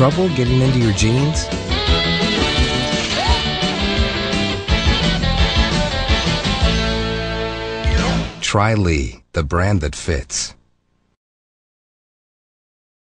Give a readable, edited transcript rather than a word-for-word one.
trouble getting into your jeans? Try Lee, the brand that fits.